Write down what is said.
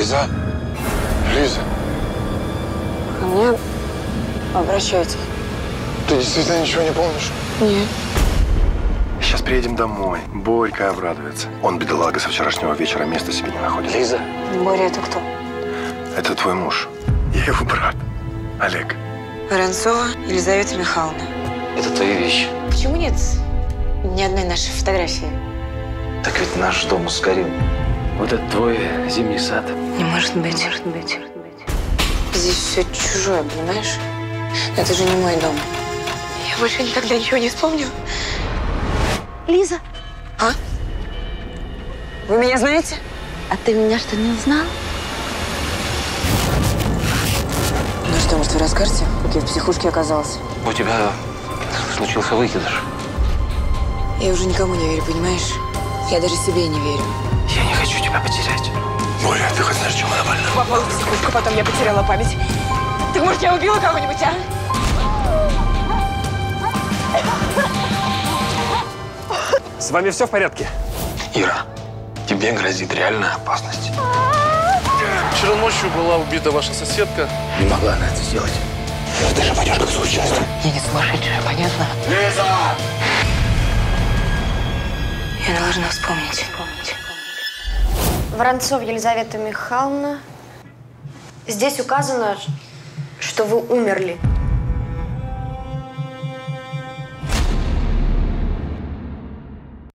Лиза? Лиза? Ко мне обращаются. Ты действительно ничего не помнишь? Нет. Сейчас приедем домой. Борька обрадуется. Он, бедолага, со вчерашнего вечера места себе не находит. Лиза? Боря, это кто? Это твой муж. Я его брат. Олег. Воронцова Елизавета Михайловна. Это твои вещи. Почему нет ни одной нашей фотографии? Так ведь наш дом сгорел. Вот это твой зимний сад. Не может быть. Не может быть. Здесь все чужое, понимаешь? Это же не мой дом. Я больше никогда ничего не вспомню. Лиза, А? Вы меня знаете? а ты меня что, не узнал? Ну что, может, вы расскажете, как я в психушке оказалась? У тебя случился выкидыш. Я уже никому не верю, понимаешь? Я даже себе не верю. Я не хочу тебя потерять. Боря, ты хоть знаешь, чем она больна? Попала в психушку, потом я потеряла память. Так может, я убила кого-нибудь, а? С вами все в порядке? Ира, тебе грозит реальная опасность. Вчера ночью была убита ваша соседка. Не могла она это сделать. Ты же пойдешь как соучастник. Я не сумасшедшая, понятно? Лиза! Я должна вспомнить. Воронцова Елизавета Михайловна. Здесь указано, что вы умерли.